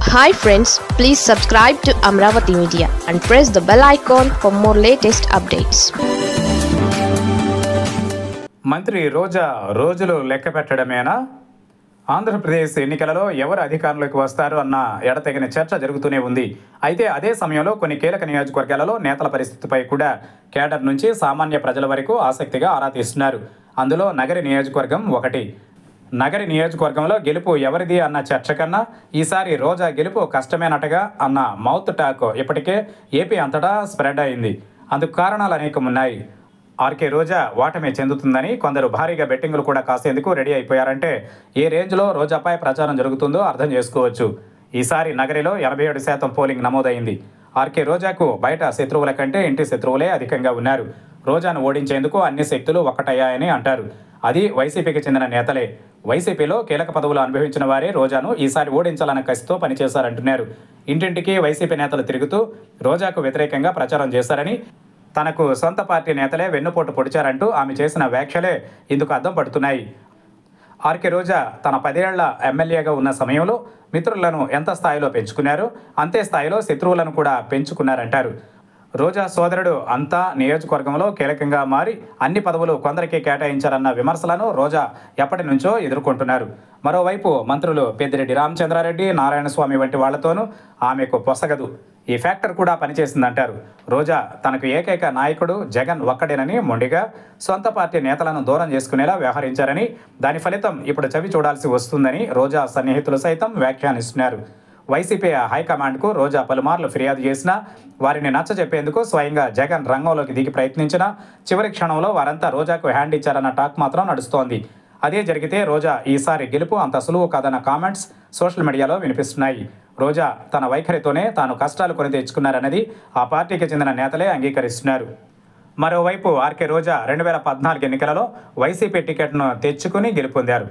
Hi friends, please subscribe to Amravati Media and press the bell icon for more latest updates. మంత్రి రోజా రోజులు లెక్క పెట్టడమేనా? ఆంధ్రప్రదేశ్ ఎన్నికలలో ఎవరు అధికారంలోకి వస్తారు అన్న ఎడతెగని చర్చ జరుగుతూనే ఉంది. అయితే అదే సమయంలో కొన్ని కీలక నియోజకవర్గాలలో నేతల పరిస్థితిపై కూడా కేడర్ నుంచి సామాన్య ప్రజల వరకు ఆసక్తిగా ఆరా తీస్తున్నారు. అందులో నగరి నియోజకవర్గం ఒకటి. నగరి నియోజకవర్గంలో గెలుపు ఎవరిది అన్న చర్చ కన్నా ఈసారి రోజా గెలుపు కష్టమేనటగా అన్న మౌత్ టాక్ ఇప్పటికే ఏపీ అంతటా స్ప్రెడ్ అయింది. అందుకు కారణాలు అనేకం ఉన్నాయి. ఆర్కే రోజా ఓటమి చెందుతుందని కొందరు భారీగా బెట్టింగులు కూడా కాసేందుకు రెడీ అయిపోయారంటే ఏ రేంజ్లో రోజాపై ప్రచారం జరుగుతుందో అర్థం చేసుకోవచ్చు. ఈసారి నగరిలో 87% పోలింగ్ నమోదైంది. ఆర్కే రోజాకు బయట శత్రువుల కంటే ఇంటి శత్రువులే అధికంగా ఉన్నారు. రోజాను ఓడించేందుకు అన్ని శక్తులు ఒక్కటయ్యాయని అంటారు. అది వైసీపీకి చెందిన నేతలే. వైసీపీలో కీలక పదవులు అనుభవించిన వారే రోజాను ఈసారి ఓడించాలన్న కసితో పనిచేశారంటున్నారు. ఇంటింటికి వైసీపీ నేతలు తిరుగుతూ రోజాకు వ్యతిరేకంగా ప్రచారం చేశారని, తనకు సొంత పార్టీ నేతలే వెన్నుపోటు పొడిచారంటూ ఆమె చేసిన వ్యాఖ్యలే ఇందుకు అద్దం పడుతున్నాయి. ఆర్కే రోజా తన 10 ఏళ్ల ఎమ్మెల్యేగా ఉన్న సమయంలో మిత్రులను ఎంత స్థాయిలో పెంచుకున్నారో అంతే స్థాయిలో శత్రువులను కూడా పెంచుకున్నారంటారు. రోజా సోదరుడు అంతా నియోజకవర్గంలో కీలకంగా మారి అన్ని పదవులు కొందరికి కేటాయించారన్న విమర్శలను రోజా ఎప్పటి నుంచో ఎదుర్కొంటున్నారు. మరోవైపు మంత్రులు పెద్దిరెడ్డి రామచంద్రారెడ్డి, నారాయణస్వామి వంటి వాళ్లతోనూ ఆమెకు పొసగదు. ఈ ఫ్యాక్టర్ కూడా పనిచేసిందంటారు. రోజా తనకు ఏకైక నాయకుడు జగన్ ఒక్కడేనని మొండిగా సొంత పార్టీ నేతలను దూరం చేసుకునేలా వ్యవహరించారని, దాని ఫలితం ఇప్పుడు చవి చూడాల్సి వస్తుందని రోజా సన్నిహితులు సైతం వ్యాఖ్యానిస్తున్నారు. వైసీపీ హైకమాండ్కు రోజా పలుమార్లు ఫిర్యాదు చేసినా, వారిని నచ్చజెప్పేందుకు స్వయంగా జగన్ రంగంలోకి దిగి ప్రయత్నించినా చివరి క్షణంలో వారంతా రోజాకు హ్యాండ్ ఇచ్చారన్న టాక్ మాత్రం నడుస్తోంది. అదే జరిగితే రోజా ఈసారి గెలుపు అంత సులువు కాదన్న కామెంట్స్ సోషల్ మీడియాలో వినిపిస్తున్నాయి. రోజా తన వైఖరితోనే తాను కష్టాలు కొని తెచ్చుకున్నారన్నది ఆ పార్టీకి చెందిన నేతలే అంగీకరిస్తున్నారు. మరోవైపు ఆర్కే రోజా 2014 ఎన్నికలలో వైసీపీ టికెట్ను తెచ్చుకుని గెలుపొందారు.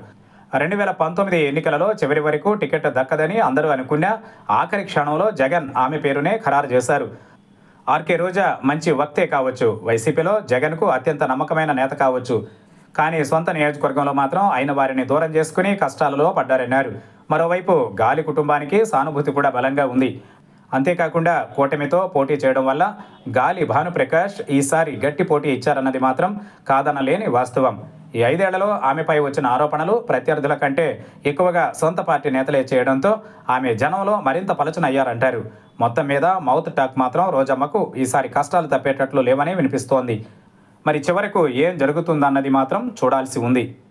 2019 ఎన్నికలలో చివరి వరకు టికెట్ దక్కదని అందరూ అనుకున్నా ఆఖరి క్షణంలో జగన్ ఆమె పేరునే ఖరారు చేశారు. ఆర్కే రోజా మంచి వక్తే కావచ్చు, వైసీపీలో జగన్కు అత్యంత నమ్మకమైన నేత కావచ్చు. కానీ సొంత నియోజకవర్గంలో మాత్రం అయిన వారిని దూరం చేసుకుని కష్టాలలో పడ్డారన్నారు. మరోవైపు గాలి కుటుంబానికి సానుభూతి కూడా బలంగా ఉంది. అంతేకాకుండా కూటమితో పోటీ చేయడం వల్ల గాలి భానుప్రకాష్ ఈసారి గట్టి పోటీ ఇచ్చారన్నది మాత్రం కాదనలేని వాస్తవం. ఈ 5 ఏళ్లలో ఆమెపై వచ్చిన ఆరోపణలు ప్రత్యర్థుల కంటే ఎక్కువగా సొంత పార్టీ నేతలే చేయడంతో ఆమె జనంలో మరింత పలుచనయ్యారంటారు. మొత్తం మీద మౌత్ టాక్ మాత్రం రోజమ్మకు ఈసారి కష్టాలు తప్పేటట్లు లేవని వినిపిస్తోంది. మరి చివరకు ఏం జరుగుతుందన్నది మాత్రం చూడాల్సి ఉంది.